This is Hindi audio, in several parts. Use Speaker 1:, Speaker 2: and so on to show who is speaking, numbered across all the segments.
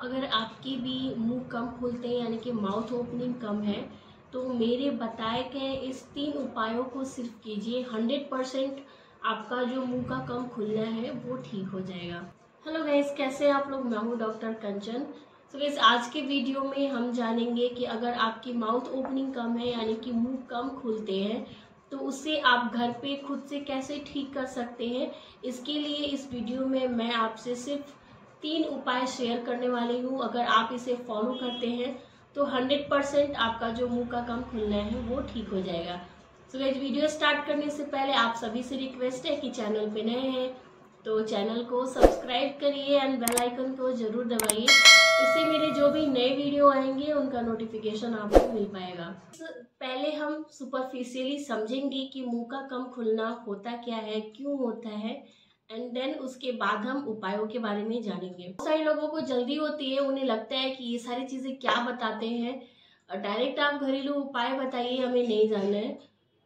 Speaker 1: अगर आपके भी मुंह कम खुलते हैं यानी कि माउथ ओपनिंग कम है तो मेरे बताए गए इस 3 उपायों को सिर्फ कीजिए। 100% आपका जो मुंह का कम खुलना है वो ठीक हो जाएगा। हेलो गाइस, कैसे हैं आप लोग। मैं हूँ डॉक्टर कंचन। सो गाइस, आज के वीडियो में हम जानेंगे कि अगर आपकी माउथ ओपनिंग कम है यानी कि मुंह कम खुलते हैं तो उससे आप घर पे खुद से कैसे ठीक कर सकते हैं। इसके लिए इस वीडियो में मैं आपसे सिर्फ 3 उपाय शेयर करने वाली हूँ। अगर आप इसे फॉलो करते हैं तो 100% आपका जो मुंह का कम खुलना है वो ठीक हो जाएगा। सो गाइस, वीडियो स्टार्ट करने से पहले आप सभी से रिक्वेस्ट है कि चैनल पे नए हैं तो चैनल को सब्सक्राइब करिए एंड बेल आइकन को जरूर दबाइए। इससे मेरे जो भी नए वीडियो आएंगे उनका नोटिफिकेशन आपको मिल पाएगा। पहले हम सुपरफिशियली समझेंगे कि मुंह का कम खुलना होता क्या है, क्यों होता है, एंड देन उसके बाद हम उपायों के बारे में जानेंगे। बहुत सारे लोगों को जल्दी होती है, उन्हें लगता है कि ये सारी चीजें क्या बताते हैं, डायरेक्ट आप घरेलू उपाय बताइए, हमें नहीं जानना है।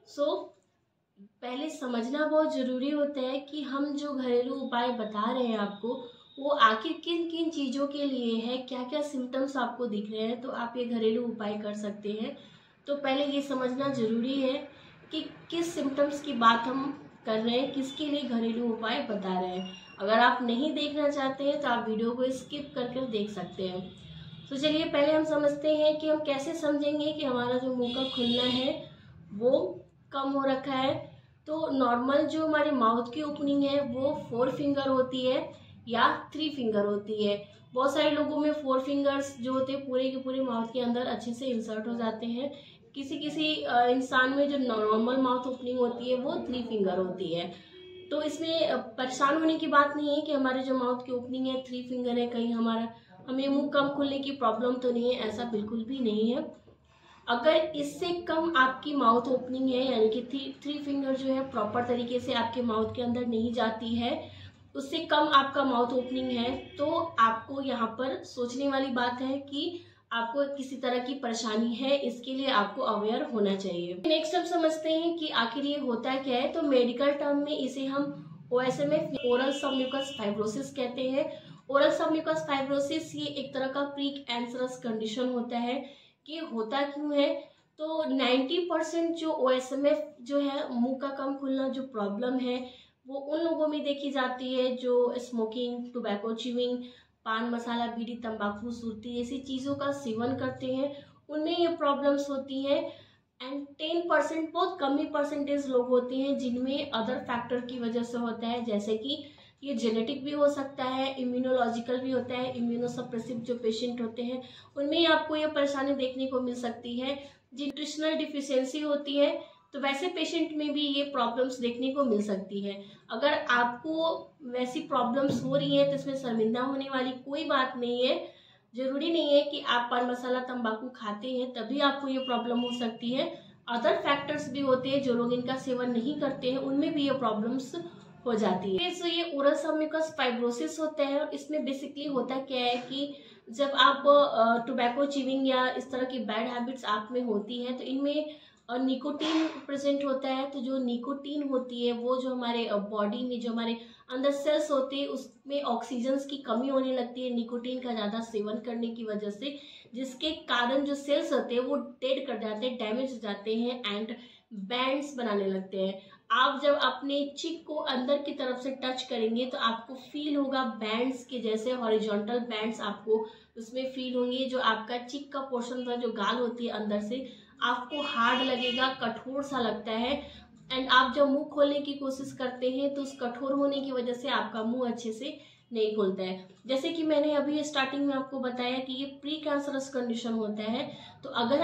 Speaker 1: पहले समझना बहुत जरूरी होता है कि हम जो घरेलू उपाय बता रहे हैं आपको वो आखिर किन किन चीज़ों के लिए है, क्या क्या सिम्टम्स आपको दिख रहे हैं तो आप ये घरेलू उपाय कर सकते हैं। तो पहले ये समझना जरूरी है कि किस सिम्टम्स की बात हम कर रहे हैं, किसके लिए घरेलू उपाय बता रहे हैं। अगर आप नहीं देखना चाहते हैं तो आप वीडियो को स्किप करके देख सकते हैं। तो चलिए पहले हम समझते हैं कि हम कैसे समझेंगे कि हमारा जो मुंह का खुलना है वो कम हो रखा है। तो नॉर्मल जो हमारे माउथ की ओपनिंग है वो 4 फिंगर होती है या 3 फिंगर होती है। बहुत सारे लोगों में 4 फिंगर्स जो होते हैं पूरे के पूरे माउथ के अंदर अच्छे से इंसर्ट हो जाते हैं। किसी किसी इंसान में जो नॉर्मल माउथ ओपनिंग होती है वो 3 फिंगर होती है। तो इसमें परेशान होने की बात नहीं है कि हमारे जो माउथ की ओपनिंग है 3 फिंगर है, कहीं हमें मुंह कम खुलने की प्रॉब्लम तो नहीं है, ऐसा बिल्कुल भी नहीं है। अगर इससे कम आपकी माउथ ओपनिंग है यानी कि 3 फिंगर जो है प्रॉपर तरीके से आपके माउथ के अंदर नहीं जाती है, उससे कम आपका माउथ ओपनिंग है, तो आपको यहाँ पर सोचने वाली बात है कि आपको किसी तरह की परेशानी है। इसके लिए आपको अवेयर होना चाहिए। नेक्स्ट हम समझते हैं कि आखिर ये होता क्या है। तो मेडिकल टर्म में इसे हम OSMF ओरल सबम्यूकस फाइब्रोसिस कहते हैं। ओरल सबम्यूकस फाइब्रोसिस ये एक तरह का प्री कैंसरस कंडीशन होता है। कि होता क्यों है, तो 90% जो OSMF जो है मुंह का कम खुलना जो प्रॉब्लम है वो उन लोगों में देखी जाती है जो स्मोकिंग, टोबैको च्यूइंग, पान मसाला, बीड़ी, तंबाकू, सुर्ती ऐसी चीज़ों का सेवन करते हैं, उनमें ये प्रॉब्लम्स होती हैं। एंड 10% बहुत कम ही परसेंटेज लोग होते हैं जिनमें अदर फैक्टर की वजह से होता है, जैसे कि ये जेनेटिक भी हो सकता है, इम्यूनोलॉजिकल भी होता है। इम्यूनोसप्रेसिव जो पेशेंट होते हैं उनमें आपको ये परेशानी देखने को मिल सकती है। न्यूट्रिशनल डिफिशियंसी होती है तो वैसे पेशेंट में भी ये प्रॉब्लम्स देखने को मिल सकती है। अगर आपको वैसी प्रॉब्लम्स हो रही है तो इसमें शर्मिंदा होने वाली कोई बात नहीं है। जरूरी नहीं है कि आप पान मसाला तंबाकू खाते हैं तभी आपको ये प्रॉब्लम हो सकती है। अदर फैक्टर्स भी होते हैं, जो लोग इनका सेवन नहीं करते हैं उनमें भी ये प्रॉब्लम्स हो जाती है। तो ये ओरल सबम्यूकस फाइब्रोसिस होता है और इसमें बेसिकली होता क्या है कि जब आप टोबैको च्यूइंग या इस तरह की बैड हैबिट्स आप में होती है तो इनमें निकोटीन प्रेजेंट होता है। तो जो निकोटीन होती है वो जो हमारे बॉडी में जो हमारे अंदर सेल्स होते हैं उसमें ऑक्सीजन की कमी होने लगती है निकोटीन का ज़्यादा सेवन करने की वजह से, जिसके कारण जो सेल्स होते हैं वो डेड कर जाते हैं, डैमेज हो जाते हैं एंड बैंड्स बनाने लगते हैं। आप जब अपने चिक को अंदर की तरफ से टच करेंगे तो आपको फील होगा बैंड्स के जैसे, हॉरिजॉन्टल बैंड्स आपको उसमें फील होंगे। जो आपका चिक का पोर्शन था, जो गाल होती है अंदर से, आपको हार्ड लगेगा, कठोर सा लगता है। एंड आप जब मुंह खोलने की कोशिश करते हैं तो उस कठोर होने की वजह से आपका मुंह अच्छे से नहीं खुलता है। जैसे कि मैंने अभी स्टार्टिंग में आपको बताया कि ये प्री कैंसरस कंडीशन होता है। तो अगर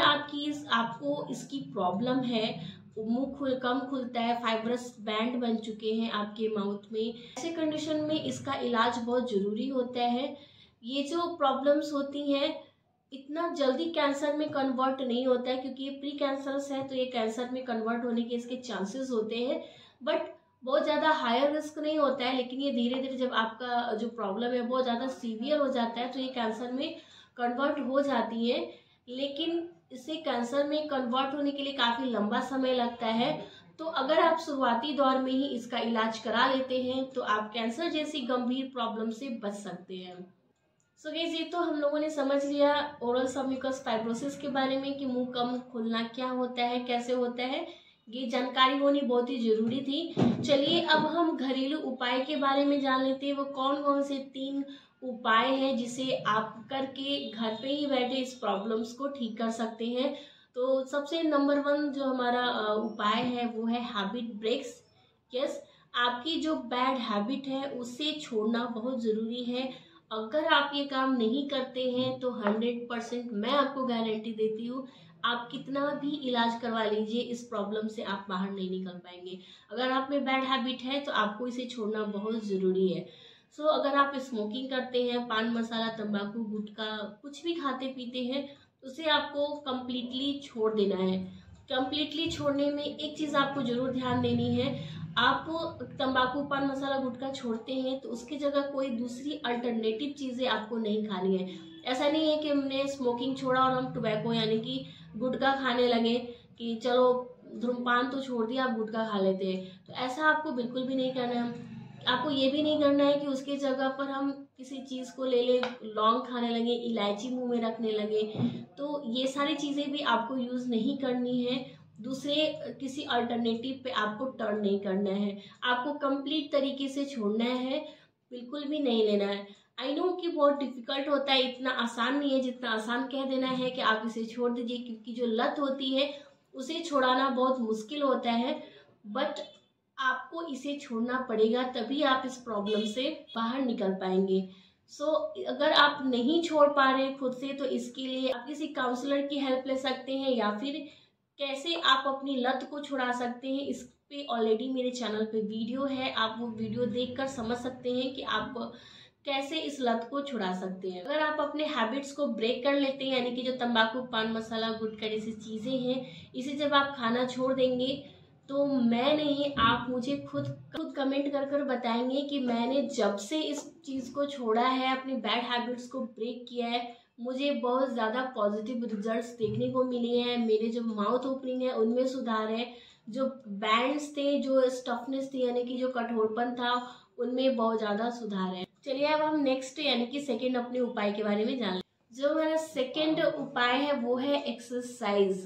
Speaker 1: आपको इसकी प्रॉब्लम है, मुंह कम खुलता है, फाइब्रस बैंड बन चुके हैं आपके माउथ में, ऐसे कंडीशन में इसका इलाज बहुत जरूरी होता है। ये जो प्रॉब्लम्स होती हैं इतना जल्दी कैंसर में कन्वर्ट नहीं होता है, क्योंकि ये प्री कैंसरस है तो ये कैंसर में कन्वर्ट होने के इसके चांसेस होते हैं, बट बहुत ज़्यादा हायर रिस्क नहीं होता है। लेकिन ये धीरे धीरे जब आपका जो प्रॉब्लम है बहुत ज़्यादा सीवियर हो जाता है तो ये कैंसर में कन्वर्ट हो जाती है। लेकिन इसे कैंसर में कन्वर्ट होने के लिए काफ़ी लंबा समय लगता है। तो अगर आप शुरुआती दौर में ही इसका इलाज करा लेते हैं तो आप कैंसर जैसी गंभीर प्रॉब्लम से बच सकते हैं। सो गाइस, ये तो हम लोगों ने समझ लिया ओरल सबम्यूकस फाइब्रोसिस के बारे में कि मुंह कम खुलना क्या होता है, कैसे होता है। ये जानकारी होनी बहुत ही जरूरी थी। चलिए अब हम घरेलू उपाय के बारे में जान लेते हैं। वो कौन कौन से 3 उपाय हैं जिसे आप करके घर पे ही बैठे इस प्रॉब्लम्स को ठीक कर सकते हैं। तो सबसे नंबर 1 जो हमारा उपाय है वो है हैबिट ब्रेक्स। यस, आपकी जो बैड हैबिट है उसे छोड़ना बहुत ज़रूरी है। अगर आप ये काम नहीं करते हैं तो 100% मैं आपको गारंटी देती हूँ, आप कितना भी इलाज करवा लीजिए इस प्रॉब्लम से आप बाहर नहीं निकल पाएंगे। अगर आप में बैड हैबिट है तो आपको इसे छोड़ना बहुत ज़रूरी है। सो अगर आप स्मोकिंग करते हैं, पान मसाला तंबाकू गुटखा कुछ भी खाते पीते हैं, उसे आपको कम्प्लीटली छोड़ देना है। कम्प्लीटली छोड़ने में एक चीज़ आपको ज़रूर ध्यान देनी है। आप तंबाकू पान मसाला गुटखा छोड़ते हैं तो उसकी जगह कोई दूसरी अल्टरनेटिव चीज़ें आपको नहीं खानी है। ऐसा नहीं है कि हमने स्मोकिंग छोड़ा और हम टोबैको यानी कि गुटखा खाने लगे कि चलो धूम्रपान तो छोड़ दिया अब गुटखा खा लेते हैं। तो ऐसा आपको बिल्कुल भी नहीं करना है। आपको ये भी नहीं करना है कि उसके जगह पर हम किसी चीज़ को ले ले, लौंग खाने लगे, इलायची मुंह में रखने लगे। तो ये सारी चीज़ें भी आपको यूज़ नहीं करनी है। दूसरे किसी अल्टरनेटिव पे आपको टर्न नहीं करना है। आपको कंप्लीट तरीके से छोड़ना है, बिल्कुल भी नहीं लेना है। आई नो कि बहुत डिफिकल्ट होता है, इतना आसान नहीं है जितना आसान कह देना है कि आप इसे छोड़ दीजिए, क्योंकि जो लत होती है उसे छुड़ाना बहुत मुश्किल होता है। बट आपको इसे छोड़ना पड़ेगा, तभी आप इस प्रॉब्लम से बाहर निकल पाएंगे। सो अगर आप नहीं छोड़ पा रहे खुद से तो इसके लिए आप किसी काउंसलर की हेल्प ले सकते हैं, या फिर कैसे आप अपनी लत को छुड़ा सकते हैं इस पे ऑलरेडी मेरे चैनल पे वीडियो है। आप वो वीडियो देखकर समझ सकते हैं कि आप कैसे इस लत को छुड़ा सकते हैं। अगर आप अपने हैबिट्स को ब्रेक कर लेते हैं, यानी कि जो तंबाकू पान मसाला गुटखा जैसी चीज़ें हैं, इसे जब आप खाना छोड़ देंगे तो मैं नहीं, आप मुझे खुद कमेंट कर कर बताएंगे कि मैंने जब से इस चीज़ को छोड़ा है, अपनी बैड हैबिट्स को ब्रेक किया है, मुझे बहुत ज़्यादा पॉजिटिव रिजल्ट्स देखने को मिले हैं। मेरे जो माउथ ओपनिंग है उनमें सुधार है, जो बैंड्स थे, जो स्टफनेस थी यानी कि जो कठोरपन था, उनमें बहुत ज़्यादा सुधार है। चलिए अब हम नेक्स्ट यानी कि सेकेंड अपने उपाय के बारे में जान लें। जो मेरा सेकेंड उपाय है वो है एक्सरसाइज।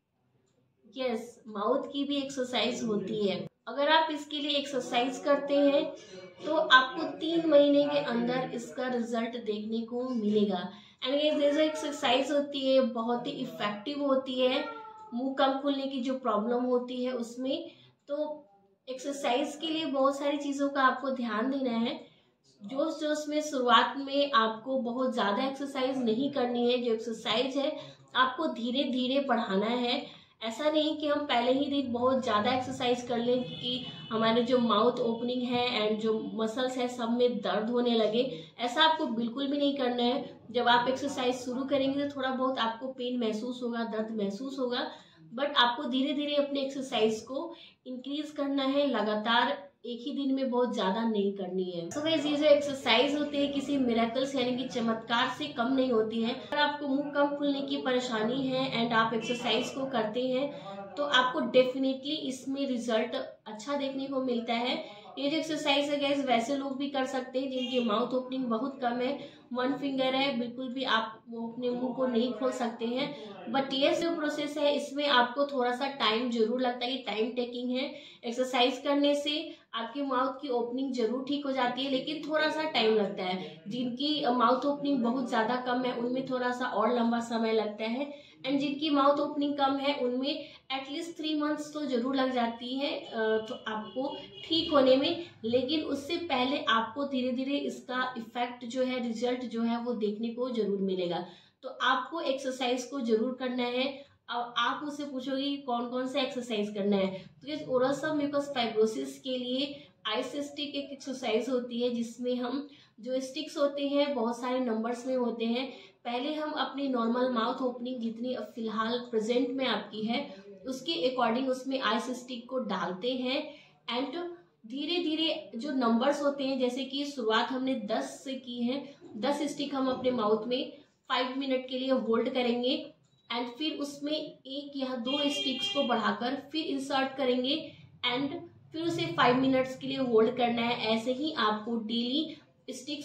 Speaker 1: यस, माउथ की भी एक्सरसाइज होती है। अगर आप इसके लिए एक्सरसाइज करते हैं तो आपको 3 महीने के अंदर इसका रिजल्ट देखने को मिलेगा। एंड ये जो एक्सरसाइज होती है बहुत ही इफेक्टिव होती है मुंह कम खुलने की जो प्रॉब्लम होती है उसमें। तो एक्सरसाइज के लिए बहुत सारी चीज़ों का आपको ध्यान देना है। जोश जोश में शुरुआत में आपको बहुत ज़्यादा एक्सरसाइज नहीं करनी है। जो एक्सरसाइज है आपको धीरे धीरे बढ़ाना है। ऐसा नहीं कि हम पहले ही दिन बहुत ज़्यादा एक्सरसाइज कर लें कि हमारे जो माउथ ओपनिंग है एंड जो मसल्स है सब में दर्द होने लगे। ऐसा आपको बिल्कुल भी नहीं करना है। जब आप एक्सरसाइज शुरू करेंगे तो थोड़ा बहुत आपको पेन महसूस होगा, दर्द महसूस होगा, बट आपको धीरे धीरे अपने एक्सरसाइज को इंक्रीज करना है। लगातार एक ही दिन में बहुत ज़्यादा नहीं करनी है। तो गाइस, ये जो एक्सरसाइज होती है किसी मिरेकल्स यानी कि चमत्कार से कम नहीं होती है। अगर आपको मुंह कम खुलने की परेशानी है एंड आप एक्सरसाइज को करते हैं तो आपको डेफिनेटली इसमें रिजल्ट अच्छा देखने को मिलता है। ये जो एक्सरसाइज है गाइस वैसे लोग भी कर सकते हैं जिनकी माउथ ओपनिंग बहुत कम है, 1 फिंगर है, बिल्कुल भी आप वो अपने मुंह को नहीं खोल सकते हैं। बट ये जो प्रोसेस है इसमें आपको थोड़ा सा टाइम जरूर लगता है, टाइम टेकिंग है। एक्सरसाइज करने से आपकी माउथ की ओपनिंग जरूर ठीक हो जाती है, लेकिन थोड़ा सा टाइम लगता है। जिनकी माउथ ओपनिंग बहुत ज़्यादा कम है उनमें थोड़ा सा और लंबा समय लगता है, एंड जिनकी माउथ ओपनिंग कम है उनमें एटलीस्ट 3 मंथ्स तो जरूर लग जाती है तो आपको ठीक होने में। लेकिन उससे पहले आपको धीरे धीरे इसका इफेक्ट जो है, रिजल्ट जो है वो देखने को जरूर मिलेगा। तो आपको एक्सरसाइज को जरूर करना है। अब आप मुझसे पूछोगे कि कौन कौन सा एक्सरसाइज करना है, तो ये ओरल सबम्यूकस फाइब्रोसिस के लिए आइस स्टिक एक एक्सरसाइज होती है, जिसमें हम जो स्टिक्स होते हैं बहुत सारे नंबर्स में होते हैं। पहले हम अपनी नॉर्मल माउथ ओपनिंग जितनी अब फिलहाल प्रेजेंट में आपकी है उसके अकॉर्डिंग उसमें आइस स्टिक को डालते हैं, एंड धीरे धीरे जो नंबर्स होते हैं, जैसे कि शुरुआत हमने 10 से की है, 10 स्टिक हम अपने माउथ में 5 मिनट के लिए होल्ड करेंगे, एंड फिर उसमें 1 या 2 स्टिक्स को बढ़ाकर फिर इंसर्ट करेंगे, एंड फिर उसे 5 मिनट्स के लिए होल्ड करना है। ऐसे ही आपको डेली स्टिक्स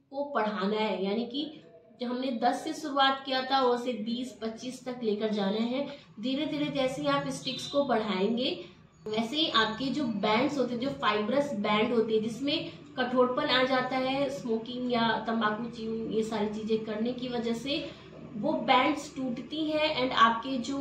Speaker 1: को बढ़ाना है, यानी कि जो हमने 10 से शुरुआत किया था वो से 20-25 तक लेकर जाना है। धीरे धीरे जैसे ही आप स्टिक्स को बढ़ाएंगे वैसे ही आपके जो बैंड्स होते हैं, जो फाइब्रस बैंड होती है जिसमें कठोरपन आ जाता है स्मोकिंग या तंबाकू च्यूइंग ये सारी चीजें करने की वजह से, वो बैंड्स टूटती हैं एंड आपके जो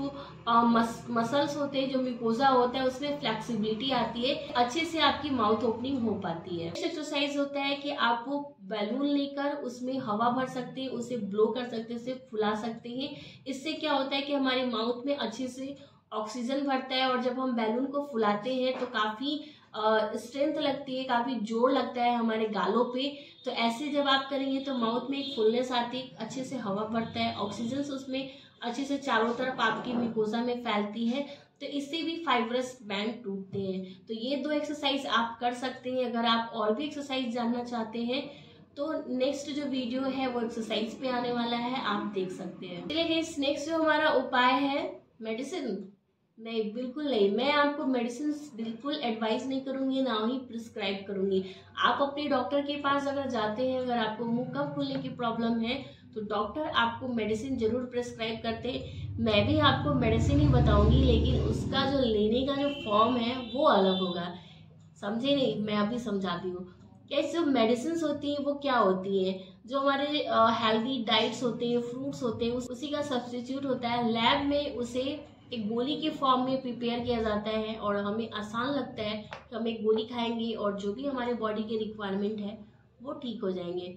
Speaker 1: मसल्स होते हैं, जो म्यूकोजा होता है उसमें फ्लेक्सिबिलिटी आती है, अच्छे से आपकी माउथ ओपनिंग हो पाती है। नेक्स्ट एक्सरसाइज होता है कि आप वो बैलून लेकर उसमें हवा भर सकते हैं, उसे ब्लो कर सकते हैं, उसे फुला सकते हैं। इससे क्या होता है कि हमारे माउथ में अच्छे से ऑक्सीजन भरता है और जब हम बैलून को फुलाते हैं तो काफ़ी स्ट्रेंथ लगती है, काफ़ी जोर लगता है हमारे गालों पे। तो ऐसे जब आप करेंगे तो माउथ में एक फुलनेस आती है, अच्छे से हवा भरता है, ऑक्सीजन उसमें अच्छे से चारों तरफ आपकी म्यूकोजा में फैलती है, तो इससे भी फाइब्रस बैंड टूटते हैं। तो ये 2 एक्सरसाइज आप कर सकते हैं। अगर आप और भी एक्सरसाइज जानना चाहते हैं तो नेक्स्ट जो वीडियो है वो एक्सरसाइज पे आने वाला है, आप देख सकते हैं। चलिए गाइस, नेक्स्ट जो हमारा उपाय है मेडिसिन, नहीं बिल्कुल नहीं, मैं आपको मेडिसिन बिल्कुल एडवाइस नहीं करूंगी, ना ही प्रिस्क्राइब करूंगी। आप अपने डॉक्टर के पास अगर जाते हैं, अगर आपको मुंह कम खुलने की प्रॉब्लम है तो डॉक्टर आपको मेडिसिन जरूर प्रिस्क्राइब करते हैं। मैं भी आपको मेडिसिन ही बताऊंगी, लेकिन उसका जो लेने का जो फॉर्म है वो अलग होगा, समझे नहीं? मैं अभी समझाती हूँ। क्या जो मेडिसिन होती हैं वो क्या होती हैं, जो हमारे हेल्दी डाइट्स होते हैं, फ्रूट्स होते हैं, उसी का सब्स्टिट्यूट होता है। लैब में उसे एक गोली के फॉर्म में प्रिपेयर किया जाता है और हमें आसान लगता है कि हम एक गोली खाएंगे और जो भी हमारे बॉडी के रिक्वायरमेंट है वो ठीक हो जाएंगे।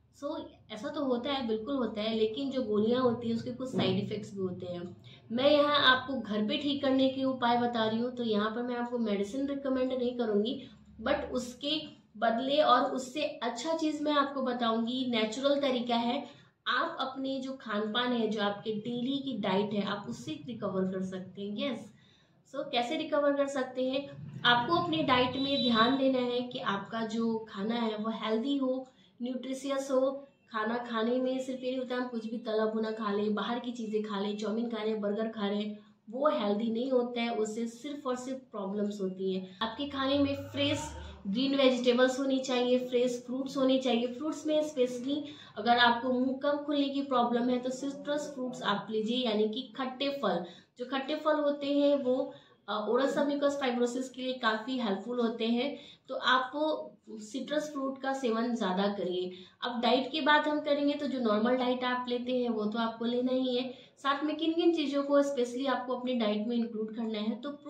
Speaker 1: ऐसा तो होता है, बिल्कुल होता है, लेकिन जो गोलियां होती हैं उसके कुछ साइड इफेक्ट्स भी होते हैं। मैं यहाँ आपको घर पे ठीक करने के उपाय बता रही हूँ, तो यहाँ पर मैं आपको मेडिसिन रिकमेंड नहीं करूँगी, बट उसके बदले और उससे अच्छा चीज़ मैं आपको बताऊंगी, नेचुरल तरीका है। आप अपने जो खान पान है, जो आपके डेली की डाइट है, आप उससे रिकवर कर सकते हैं। यस, कैसे रिकवर कर सकते हैं? आपको अपनी डाइट में ध्यान देना है कि आपका जो खाना है वो हेल्दी हो, न्यूट्रिशियस हो। खाना खाने में सिर्फ ये नहीं होता हम कुछ भी तला भुना खा लें, बाहर की चीज़ें खा लें, चाउमीन खा लें, बर्गर खा रहे हैं, वो हेल्दी नहीं होता है, उससे सिर्फ और सिर्फ प्रॉब्लम्स होती हैं। आपके खाने में फ्रेश ग्रीन वेजिटेबल्स होनी चाहिए, फ्रेश फ्रूट्स होने चाहिए। फ्रूट्स में स्पेशली अगर आपको मुंह कम खुलने की प्रॉब्लम है तो सिट्रस फ्रूट्स आप लीजिए, यानी कि खट्टे फल। जो खट्टे फल होते हैं वो ओरल सबम्यूकस फाइब्रोसिस के लिए काफ़ी हेल्पफुल होते हैं, तो आप सिट्रस फ्रूट का सेवन ज़्यादा करिए। अब डाइट की बात हम करेंगे तो जो नॉर्मल डाइट आप लेते हैं वो तो आपको लेना ही है। साथ में किन किन चीज़ों को स्पेशली आपको अपनी डाइट में इंक्लूड करना है, तो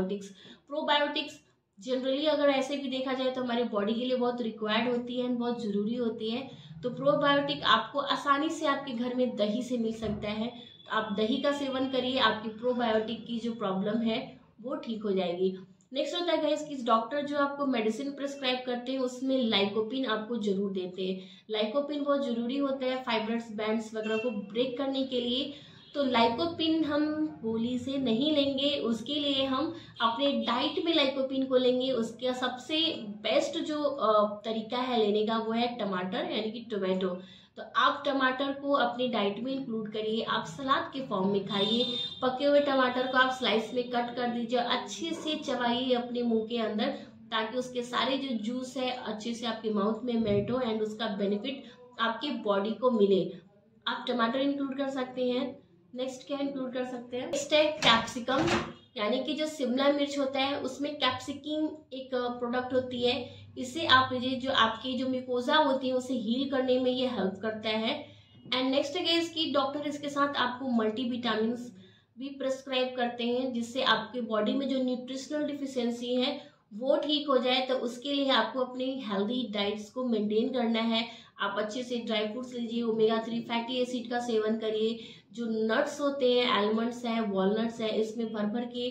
Speaker 1: प्रोबायोटिक्स जनरली अगर ऐसे भी देखा जाए तो हमारी बॉडी के लिए बहुत रिक्वायर्ड होती है एंड बहुत ज़रूरी होती है। तो प्रोबायोटिक आपको आसानी से आपके घर में दही से मिल सकता है, तो आप दही का सेवन करिए, आपकी प्रोबायोटिक की जो प्रॉब्लम है वो ठीक हो जाएगी। नेक्स्ट होता है गाइस कि डॉक्टर जो आपको मेडिसिन प्रिस्क्राइब करते हैं उसमें लाइकोपिन आपको जरूर देते हैं। लाइकोपिन बहुत जरूरी होता है फाइब्रस बैंड्स वगैरह को ब्रेक करने के लिए। तो लाइकोपिन हम गोली से नहीं लेंगे, उसके लिए हम अपने डाइट में लाइकोपिन को लेंगे। उसका सबसे बेस्ट जो तरीका है लेने का वो है टमाटर, यानी कि टोमेटो। तो आप टमाटर को अपनी डाइट में इंक्लूड करिए, आप सलाद के फॉर्म में खाइए। पके हुए टमाटर को आप स्लाइस में कट कर दीजिए, अच्छे से चबाइए अपने मुंह के अंदर, ताकि उसके सारे जो जूस है अच्छे से आपके माउथ में मेल्ट हो एंड उसका बेनिफिट आपकी बॉडी को मिले। आप टमाटर इंक्लूड कर सकते हैं। नेक्स्ट क्या इंक्लूड कर सकते हैं? नेक्स्ट है कैप्सिकम, यानी कि जो शिमला मिर्च होता है उसमें कैप्सिकिन एक प्रोडक्ट होती है। इससे आप लीजिए, जो आपकी जो म्यूकोजा होती है उसे हील करने में ये हेल्प करता है। एंड नेक्स्ट है इसकी डॉक्टर इसके साथ आपको मल्टीविटामिन भी प्रिस्क्राइब करते हैं, जिससे आपके बॉडी में जो न्यूट्रिशनल डिफिशियंसी है वो ठीक हो जाए। तो उसके लिए आपको अपनी हेल्दी डाइट्स को मेंटेन करना है। आप अच्छे से ड्राई फ्रूट्स लीजिए, ओमेगा 3 फैटी एसिड का सेवन करिए। जो नट्स होते हैं, आलमंड्स है, वॉलनट्स है, इसमें भर भर के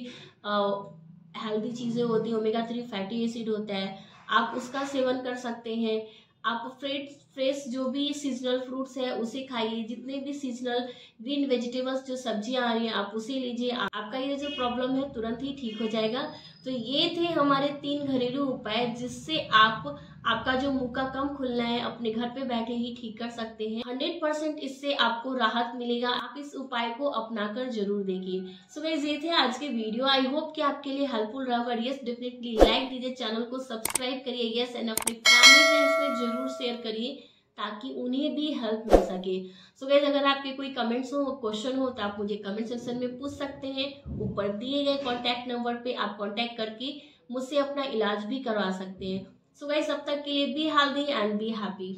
Speaker 1: हेल्दी चीज़ें होती हैं, ओमेगा 3 फैटी एसिड होता है, आप उसका सेवन कर सकते हैं। आप फ्रेश जो भी सीजनल फ्रूट्स है उसे खाइए, जितने भी सीजनल ग्रीन वेजिटेबल्स जो सब्जियां आ रही हैं आप उसे लीजिए, आपका ये जो प्रॉब्लम है तुरंत ही ठीक हो जाएगा। तो ये थे हमारे 3 घरेलू उपाय जिससे आपका जो मुंह का कम खुलना है अपने घर पे बैठे ही ठीक कर सकते हैं। 100% इससे आपको राहत मिलेगा। आप इस उपाय को अपनाकर जरूर देखिए। सो गाइस, ये थे आज के वीडियो। आई होप कि आपके लिए हेल्पफुल रहा होगा। यस, डेफिनेटली लाइक दीजिए, चैनल को सब्सक्राइब करिए, यस, एंड अपने फैमिली फ्रेंड्स में जरूर शेयर करिए ताकि उन्हें भी हेल्प मिल सके। सो गाइस, अगर आपके कोई कमेंट्स हो, क्वेश्चन हो, तो आप मुझे कमेंट सेक्शन में पूछ सकते हैं। ऊपर दिए गए कॉन्टैक्ट नंबर पे आप कॉन्टैक्ट करके मुझसे अपना इलाज भी करवा सकते हैं। सो गाइस, अब तक के लिए be healthy and be happy.